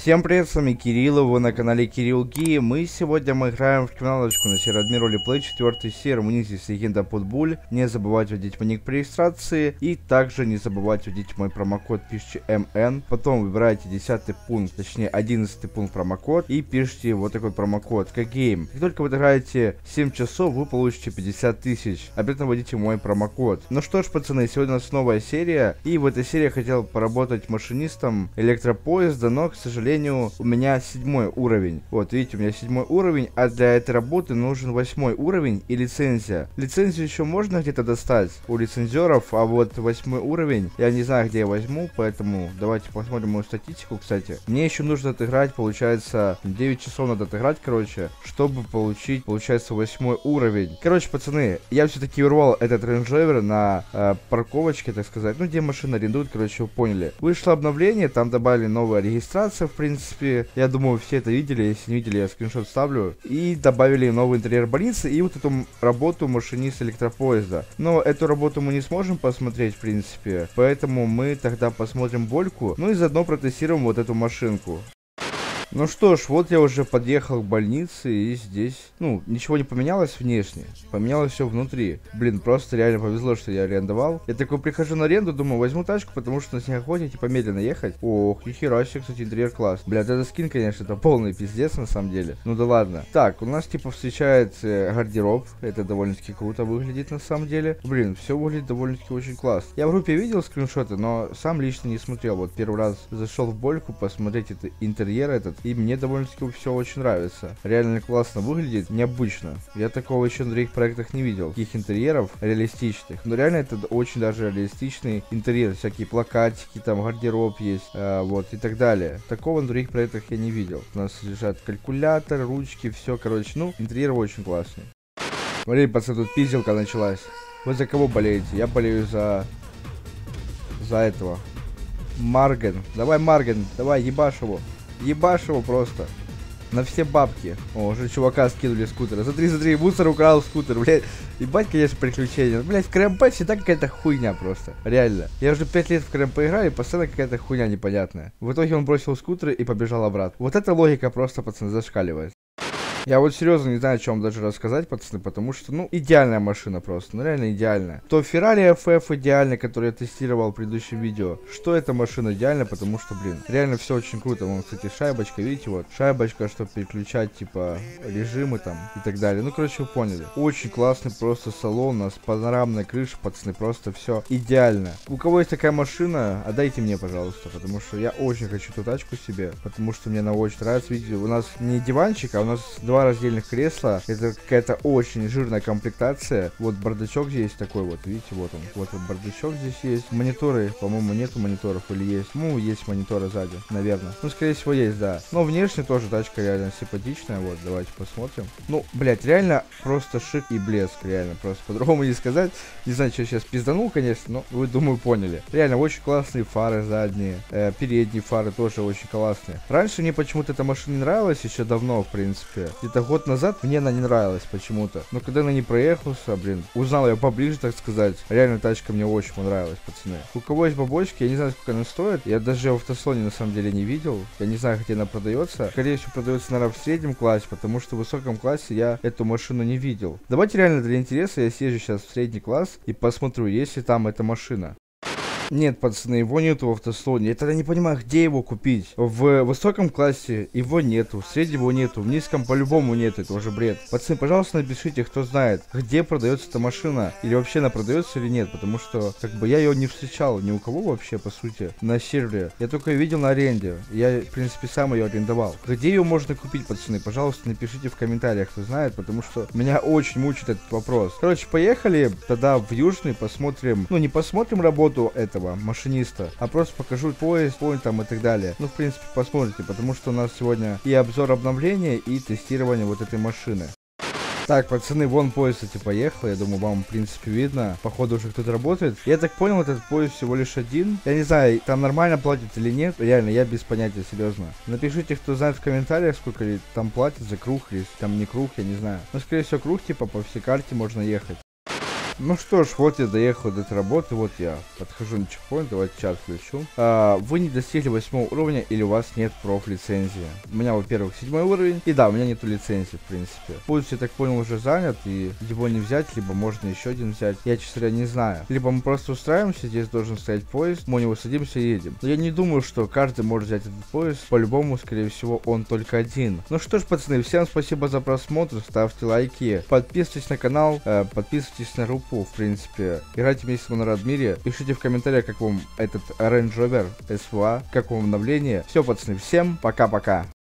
Всем привет, с вами Кирилл, вы на канале Кирилл Ги. Мы играем в криминалочку на сервере Admiral Replay 4 серии. У них здесь легенда Путбуль. Не забывайте вводить мой ник при регистрации. И также не забывайте вводить мой промокод, пишите МН. Потом выбираете 10 пункт, точнее 11 пункт промокод. И пишите вот такой промокод, как гейм. Как только вы отыграете 7 часов, вы получите 50 тысяч. Обязательно вводите мой промокод. Ну что ж, пацаны, сегодня у нас новая серия. И в этой серии я хотел поработать машинистом электропоезда, но, к сожалению, у меня 7 уровень. Вот, видите, у меня 7 уровень, а для этой работы нужен 8 уровень и лицензия. Лицензию еще можно где-то достать у лицензеров, а вот 8 уровень я не знаю, где я возьму, поэтому давайте посмотрим мою статистику, кстати. Мне еще нужно отыграть, получается, 9 часов надо отыграть, короче, чтобы получить, получается, 8 уровень. Короче, пацаны, я все-таки урвал этот Range Rover на парковочке, так сказать, ну, где машины арендуют, короче, вы поняли. Вышло обновление, там добавили новая регистрация, в принципе, я думаю, все это видели. Если не видели, я скриншот ставлю. И добавили новый интерьер больницы и вот эту работу машиниста электропоезда. Но эту работу мы не сможем посмотреть, в принципе, поэтому мы тогда посмотрим Вольку, ну и заодно протестируем вот эту машинку. Ну что ж, вот я уже подъехал к больнице, и здесь, ну, ничего не поменялось внешне, поменялось все внутри. Блин, просто реально повезло, что я арендовал. Я такой прихожу на аренду, думаю, возьму тачку, потому что на снегоходе, типа, медленно ехать. Ох, нихера себе, кстати, интерьер класс. Блядь, это скин, конечно, это полный пиздец, на самом деле. Ну да ладно. Так, у нас, типа, встречает гардероб, это довольно-таки круто выглядит, на самом деле. Блин, все выглядит довольно-таки очень класс. Я в группе видел скриншоты, но сам лично не смотрел. Вот первый раз зашел в Больку посмотреть это интерьер этот. И мне довольно-таки все очень нравится. Реально классно выглядит, необычно. Я такого еще на других проектах не видел. Таких интерьеров реалистичных. Но реально это очень даже реалистичный интерьер. Всякие плакатики, там гардероб есть, вот и так далее. Такого на других проектах я не видел. У нас лежат калькуляторы, ручки, все, короче. Ну, интерьер очень классный. Смотри, пацаны, тут пизделка началась. Вы за кого болеете? Я болею за этого. Марген. Давай, Марген, давай, ебашь его. Ебашь его просто. На все бабки. О, уже чувака скинули скутера. Смотри, мусор украл скутер, блядь. Ебать, конечно, приключения. Блядь, в КРМП всегда какая-то хуйня просто. Реально. Я уже 5 лет в КРМП играю, и постоянно какая-то хуйня непонятная. В итоге он бросил скутер и побежал обратно. Вот эта логика просто, пацаны, зашкаливает. Я вот серьезно не знаю, о чем даже рассказать, пацаны, потому что, ну, идеальная машина просто, ну, реально идеальная. То Ferrari FF идеальный, который я тестировал в предыдущем видео, что эта машина идеальна, потому что, блин, реально все очень круто. Вон, кстати, шайбочка, видите, вот, шайбочка, чтобы переключать, типа, режимы там и так далее. Ну, короче, вы поняли. Очень классный просто салон, у нас панорамная крыша, пацаны, просто все идеально. У кого есть такая машина, отдайте мне, пожалуйста, потому что я очень хочу эту тачку себе, потому что мне она очень нравится. Видите, у нас не диванчик, а у нас два раздельных кресла. Это какая-то очень жирная комплектация. Вот бардачок здесь такой вот, видите, вот он. Вот бардачок здесь есть. Мониторы, по-моему, нету мониторов или есть. Ну, есть мониторы сзади, наверное. Ну, скорее всего, есть, да. Но внешне тоже тачка реально симпатичная. Вот, давайте посмотрим. Ну, блять, реально просто шик и блеск, реально. Просто по-другому не сказать. Не знаю, что сейчас пизданул, конечно, но вы, думаю, поняли. Реально очень классные фары задние. Передние фары тоже очень классные. Раньше мне почему-то эта машина не нравилась, еще давно, в принципе. Где-то год назад мне она не нравилась почему-то. Но когда она не проехался, блин, узнал я поближе, так сказать. Реально тачка мне очень понравилась, пацаны. У кого есть бабочки, я не знаю, сколько она стоит. Я даже в автосалоне на самом деле не видел. Я не знаю, где она продается. Скорее всего, продается, наверное, в среднем классе, потому что в высоком классе я эту машину не видел. Давайте реально для интереса я съезжу сейчас в средний класс и посмотрю, есть ли там эта машина. Нет, пацаны, его нету в автосалоне. Я тогда не понимаю, где его купить. В высоком классе его нету, в среднем его нету, в низком по-любому нету, это уже бред. Пацаны, пожалуйста, напишите, кто знает, где продается эта машина, или вообще она продается или нет, потому что, как бы, я ее не встречал ни у кого вообще, по сути, на сервере. Я только ее видел на аренде, я, в принципе, сам ее арендовал. Где ее можно купить, пацаны, пожалуйста, напишите в комментариях, кто знает, потому что меня очень мучает этот вопрос. Короче, поехали тогда в Южный, посмотрим, ну, не посмотрим работу этого машиниста, а просто покажу поезд, там и так далее. Ну, в принципе, посмотрите, потому что у нас сегодня и обзор обновления, и тестирование вот этой машины. Так, пацаны, вон поезд, кстати, поехал. Я думаю, вам, в принципе, видно. Походу, уже кто-то работает. Я так понял, этот поезд всего лишь один. Я не знаю, там нормально платят или нет. Реально, я без понятия, серьезно. Напишите, кто знает в комментариях, сколько ли там платят за круг, или там не круг, я не знаю. Но, скорее всего, круг, типа, по всей карте можно ехать. Ну что ж, вот я доехал до этой работы, вот я подхожу на чекпоинт, давайте чат включу. Вы не достигли 8 уровня или у вас нет проф-лицензии. У меня, во-первых, 7 уровень, и да, у меня нету лицензии, в принципе. Путь, я так понял, уже занят, и его не взять, либо можно еще один взять. Я, честно говоря, не знаю. Либо мы просто устраиваемся, здесь должен стоять поезд, мы у него садимся и едем. Но я не думаю, что каждый может взять этот поезд, по-любому, скорее всего, он только один. Ну что ж, пацаны, всем спасибо за просмотр, ставьте лайки, подписывайтесь на канал, подписывайтесь на группу, в принципе. Играйте вместе на Радмире, пишите в комментариях, как вам этот Range Rover SVA, как вам обновление. Все, пацаны, всем пока-пока.